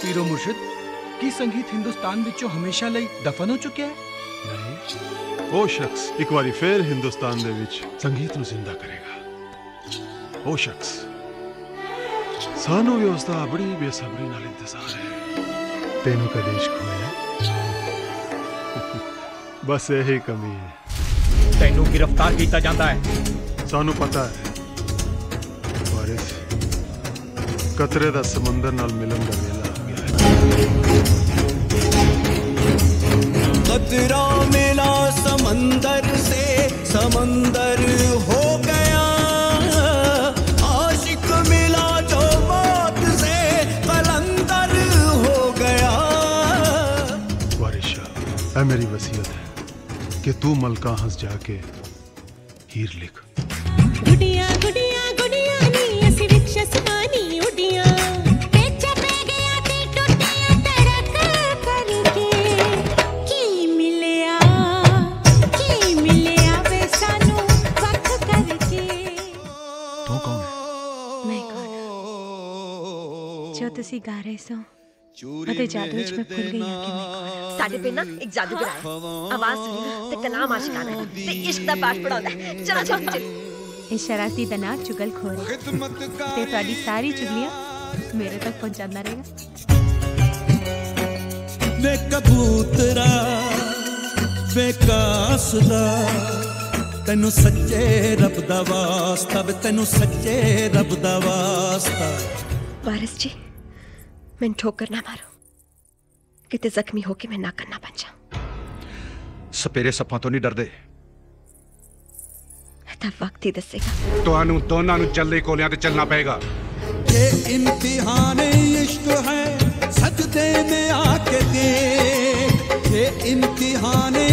पीरो मुर्शिद की संगीत हिंदुस्तान विचों हमेशा लई दफन हो चुके हैं। नहीं, वो शख्स एक बारी फिर हिंदुस्तान दे विच संगीत नू जिंदा करेगा। वो शख्स सानू भी उसदा बड़ी बेसब्री नाल इंतजार है। तेनू कदे इश्क होया? बस यही कमी है। तेनू गिरफ्तार किया जाता है। सानू पता है वारिस, कतरे दा समंदर नाल मिलन दा वेला आ गया है। कतरा मिला समंदर से, समंदर हो गया। आशिक मिला जो मौत से, कलंदर हो गया। वारिस शाह, ऐ मेरी वसीयत है कि तू मलका हंस जाके हीर लिख। गुडिया गुडिया गुडिया नी असी विच आसमानी उडिया, पेचा पे गया ते टुटिया तरक करके। की मिलिया वे सानू वख करके। तू कौन है? मैं कौन जो तुसी गा रहे सो अते जादू विच मैं भूल गई हां कि मैं कौन हां। साडे पे ना एक जादूगर आया, आवाज सुनी ते कलाम आशिकाना है ते इश्क दा पाठ पढ़ाउंदा है। चलो चलो ਇਹ ਸ਼ਰਾਰਤੀ ਦਾ ਨਾਂ ਚੁਗਲਖੋਰ ਹੈ ਤੇ ਤੁਹਾਡੀ ਸਾਰੀ ਚੁਗਲੀਆਂ ਮੇਰੇ ਤੱਕ ਪਹੁੰਚਾਉਂਦਾ ਰਹੇਗਾ। ਵੇ ਕਬੂਤਰਾ ਵੇ ਕਾਸਦਾ, ਤੈਨੂੰ ਸੱਚੇ ਰੱਬ ਦਾ ਵਾਸਤਾ, ਵੇ ਤੈਨੂੰ ਸੱਚੇ ਰੱਬ ਦਾ ਵਾਸਤਾ। वारिस जी, मैं ठोकर ना मारो, किते जख्मी होके मैं ना करना बन जा। सपेरे सप्पां तो नहीं डरदे। वक्त ही दसेगा। तुहानू दोनां नू जल्दी कोलियां ते चलना पेगा। ये इम्तिहान इश्क है, सजदे में आके देख। ये इम्तिहान